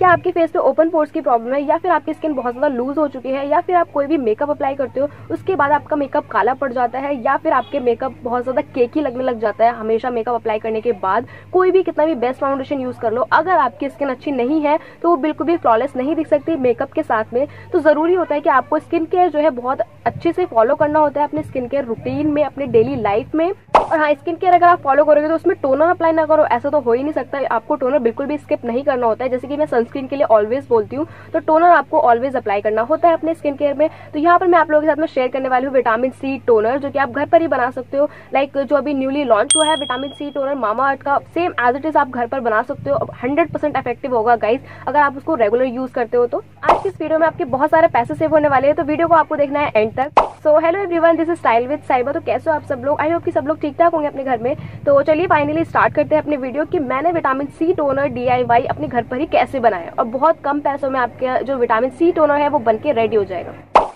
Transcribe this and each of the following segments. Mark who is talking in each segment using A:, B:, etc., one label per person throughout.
A: क्या आपके फेस पे ओपन पोर्स की प्रॉब्लम है, या फिर आपकी स्किन बहुत ज़्यादा लूज हो चुकी है, या फिर आप कोई भी मेकअप अप्लाई करते हो उसके बाद आपका मेकअप काला पड़ जाता है, या फिर आपके मेकअप बहुत ज़्यादा केकी लगने लग जाता है हमेशा मेकअप अप्लाई करने के बाद। कोई भी कितना भी बेस्ट फाउंडेशन यूज़ कर लो, अगर आपकी स्किन अच्छी नहीं है तो वो बिल्कुल भी फ्लॉलेस नहीं दिख सकती मेकअप के साथ में। तो ज़रूरी होता है कि आपको स्किन केयर जो है बहुत अच्छे से फॉलो करना होता है अपने स्किन केयर रूटीन में, अपने डेली लाइफ में। और हाँ, स्किन केयर अगर आप फॉलो करोगे तो उसमें टोनर अप्लाई ना करो, ऐसा तो हो ही नहीं सकता। आपको टोनर बिल्कुल भी स्किप नहीं करना होता है। जैसे कि मैं सनस्क्रीन के लिए ऑलवेज बोलती हूँ, तो टोनर आपको ऑलवेज अप्लाई करना होता है अपने स्किन केयर में। तो यहाँ पर मैं आप लोगों के साथ में शेयर करने वाली हूँ विटामिन सी टोनर, जो कि आप घर पर ही बना सकते हो। लाइक जो अभी न्यूली लॉन्च हुआ है विटामिन सी टोनर मामाअर्थ का, सेम एज इट इज आप घर पर बना सकते हो। 100% इफेक्टिव होगा गाइज अगर आप उसको रेगुलर यूज करते हो तो। आज की इस वीडियो में आपके बहुत सारे पैसे सेव होने वाले हैं, तो वीडियो को आपको देखना है एंड तक। So hello everyone, this is style with Saiba. तो कैसे हो आप सब लोग? आई होप कि सब लोग ठीक ठाक होंगे अपने घर में। तो चलिए फाइनली स्टार्ट करते हैं अपने वीडियो कि मैंने विटामिन सी टोनर DIY अपने घर पर ही कैसे बनाया, और बहुत कम पैसों में आपके जो विटामिन सी टोनर है वो बनके रेडी हो जाएगा।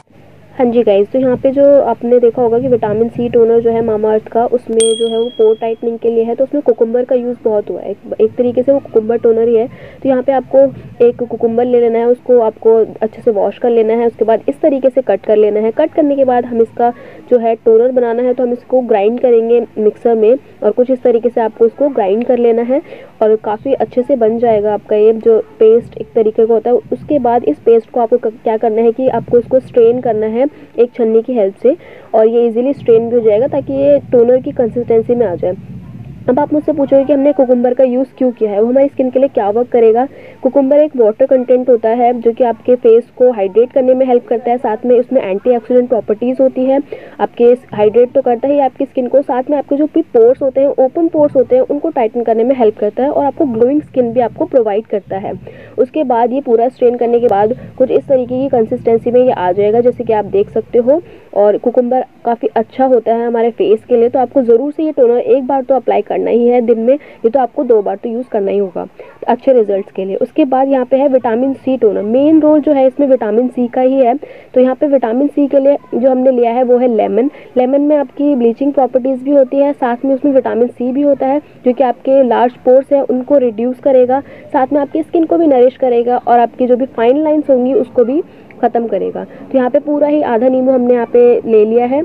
A: हाँ जी गाइज, तो यहाँ पे जो आपने देखा होगा कि विटामिन सी टोनर जो है मामाअर्थ का, उसमें जो है वो पोर टाइटनिंग के लिए है। तो उसमें कुकुम्बर का यूज़ बहुत हुआ है, एक तरीके से वो कुकुम्बर टोनर ही है। तो यहाँ पे आपको एक कुकुम्बर ले लेना है, उसको आपको अच्छे से वॉश कर लेना है, उसके बाद इस तरीके से कट कर लेना है। कट करने के बाद हम इसका जो है टोनर बनाना है, तो हम इसको ग्राइंड करेंगे मिक्सर में, और कुछ इस तरीके से आपको इसको ग्राइंड कर लेना है, और काफ़ी अच्छे से बन जाएगा आपका ये जो पेस्ट एक तरीके का होता है। उसके बाद इस पेस्ट को आपको क्या करना है कि आपको इसको स्ट्रेन करना है एक छन्नी की हेल्प से, और ये इजीली स्ट्रेन भी हो जाएगा ताकि ये टोनर की कंसिस्टेंसी में आ जाए। अब आप मुझसे पूछोगे कि हमने कुकुम्बर का यूज़ क्यों किया है, वो हमारी स्किन के लिए क्या वर्क करेगा। कुकुम्बर एक वाटर कंटेंट होता है जो कि आपके फेस को हाइड्रेट करने में हेल्प करता है, साथ में उसमें एंटीऑक्सीडेंट प्रॉपर्टीज़ होती है। आपके हाइड्रेट तो करता ही आपकी स्किन को, साथ में आपके जो भी पोर्स होते हैं, ओपन पोर्स होते हैं, उनको टाइटन करने में हेल्प करता है, और आपको ग्लोइंग स्किन भी आपको प्रोवाइड करता है। उसके बाद ये पूरा स्ट्रेन करने के बाद कुछ इस तरीके की कंसिस्टेंसी में ये आ जाएगा, जैसे कि आप देख सकते हो। और कुकुम्बर काफ़ी अच्छा होता है हमारे फेस के लिए, तो आपको ज़रूर से ये टोनर एक बार तो अप्लाई करना ही है दिन में, ये तो आपको 2 बार तो यूज़ करना ही होगा अच्छे रिजल्ट्स के लिए। उसके बाद यहाँ पे है vitamin C toner. Main role जो है इसमें विटामिन सी का ही है। तो यहाँ पे विटामिन सी के लिए जो हमने लिया है वो है लेमन। लेमन में आपकी ब्लीचिंग प्रॉपर्टीज़ भी होती है, साथ में उसमें विटामिन सी भी होता है जो कि आपके लार्ज पोर्स हैं उनको रिड्यूस करेगा, साथ में आपकी स्किन को भी नरिश करेगा, और आपकी जो भी फाइन लाइन्स होंगी उसको भी ख़त्म करेगा। तो यहाँ पे पूरा ही आधा नींबू हमने यहाँ पे ले लिया है।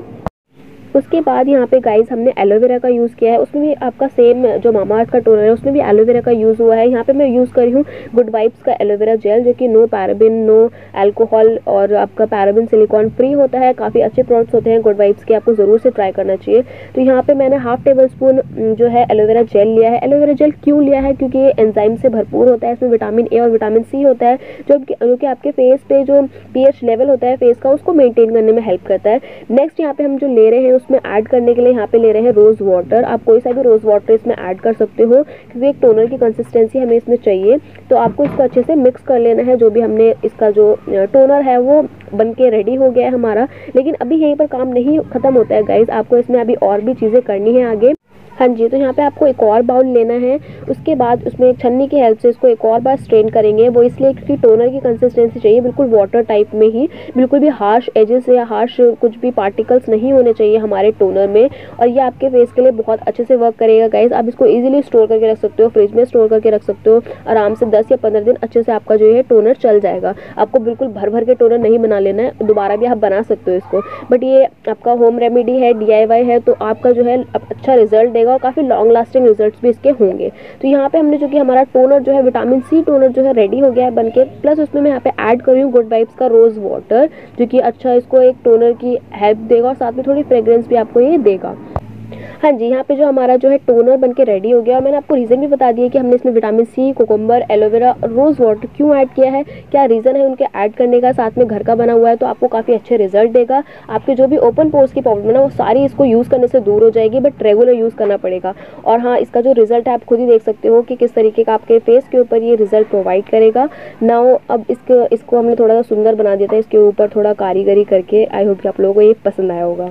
A: उसके बाद यहाँ पे गाइस हमने एलोवेरा का यूज़ किया है, उसमें भी आपका सेम जो मामाअर्थ का टोनर है उसमें भी एलोवेरा का यूज़ हुआ है। यहाँ पे मैं यूज़ कर रही हूँ गुड वाइब्स का एलोवेरा जेल, जो कि नो पैराबिन, नो अल्कोहल और आपका पैराबिन सिलिकॉन फ्री होता है। काफ़ी अच्छे प्रोडक्ट्स होते हैं गुड वाइब्स के, आपको ज़रूर से ट्राई करना चाहिए। तो यहाँ पर मैंने हाफ टेबल स्पून जो है एलोवेरा जेल लिया है। एलोवेरा जेल क्यों लिया है? क्योंकि ये एंजाइम से भरपूर होता है, इसमें विटामिन ए और विटामिन सी होता है, जो कि आपके फेस पे जो pH लेवल होता है फेस का उसको मेंटेन करने में हेल्प करता है। नेक्स्ट यहाँ पे हम जो ले रहे हैं उसमें ऐड करने के लिए यहाँ पे ले रहे हैं रोज़ वाटर। आप कोई सा भी रोज़ वाटर इसमें ऐड कर सकते हो, क्योंकि एक टोनर की कंसिस्टेंसी हमें इसमें चाहिए। तो आपको इसको अच्छे से मिक्स कर लेना है। जो भी हमने इसका जो टोनर है वो बन के रेडी हो गया है हमारा, लेकिन अभी यहीं पर काम नहीं खत्म होता है गाइज, आपको इसमें अभी और भी चीज़ें करनी है आगे। हाँ जी, तो यहाँ पे आपको एक और बाउल लेना है। उसके बाद उसमें एक छन्नी की हेल्प से इसको एक और बार स्ट्रेन करेंगे। वो इसलिए क्योंकि टोनर की कंसिस्टेंसी चाहिए बिल्कुल वाटर टाइप में ही, बिल्कुल भी हार्श एजेस या हार्श कुछ भी पार्टिकल्स नहीं होने चाहिए हमारे टोनर में, और ये आपके फेस के लिए बहुत अच्छे से वर्क करेगा गाइज। आप इसको ईजिली स्टोर करके रख सकते हो, फ्रिज में स्टोर करके रख सकते हो आराम से। 10 या 15 दिन अच्छे से आपका जो है टोनर चल जाएगा। आपको बिल्कुल भर भर के टोनर नहीं बना लेना है, दोबारा भी आप बना सकते हो इसको, बट ये आपका होम रेमेडी है, DIY है, तो आपका जो है अच्छा रिजल्ट देगा और काफ़ी लॉन्ग लास्टिंग रिजल्ट्स भी इसके होंगे। तो यहाँ पे हमने जो कि हमारा टोनर जो है विटामिन सी टोनर जो है रेडी हो गया है बनके, प्लस उसमें मैं यहाँ पे ऐड कर रही हूँ गुड वाइब्स का रोज़ वाटर, जो कि अच्छा इसको एक टोनर की हेल्प देगा और साथ में थोड़ी फ्रेग्रेंस भी आपको ये देगा। हाँ जी, यहाँ पे जो हमारा जो है टोनर बनके रेडी हो गया, और मैंने आपको रीज़न भी बता दिया कि हमने इसमें विटामिन सी, कुकुम्बर, एलोवेरा और रोज़ वाटर क्यों ऐड किया है, क्या रीज़न है उनके ऐड करने का, साथ में घर का बना हुआ है, तो आपको काफ़ी अच्छे रिजल्ट देगा। आपके जो भी ओपन पोर्स की प्रॉब्लम है ना वो सारी इसको यूज़ करने से दूर हो जाएगी, बट रेगुलर यूज़ करना पड़ेगा। और हाँ, इसका जो रिजल्ट है आप खुद ही देख सकते हो कि किस तरीके का आपके फेस के ऊपर ये रिजल्ट प्रोवाइड करेगा। नाउ अब इसको हमने थोड़ा सा सुंदर बना दिया था, इसके ऊपर थोड़ा कारीगरी करके। आई होप कि आप लोगों को ये पसंद आया होगा।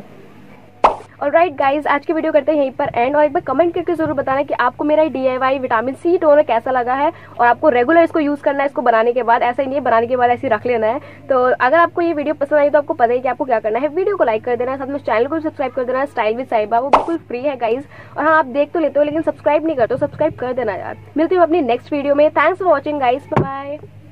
A: ऑलराइट गाइज, आज की वीडियो करते हैं यहीं पर एंड, और एक बार कमेंट करके जरूर बताना कि आपको मेरा DIY विटामिन सी टोनर कैसा लगा है, और आपको रेगुलर इसको यूज करना है इसको बनाने के बाद, ऐसा ही नहीं है बनाने के बाद ऐसे रख लेना है। तो अगर आपको ये वीडियो पसंद आई तो आपको पता है कि आपको क्या करना है, वीडियो को लाइक कर देना है, साथ में चैनल को सब्सक्राइब कर देना है। स्टाइल विद साइबा वो बिल्कुल फ्री है गाइज, और हाँ आप देख तो लेते हो लेकिन सब्सक्राइब नहीं करते हो, सब्सक्राइब कर देना यार। मिलती हूँ अपनी नेक्स्ट वीडियो में। Thanks for watching guys, bye bye.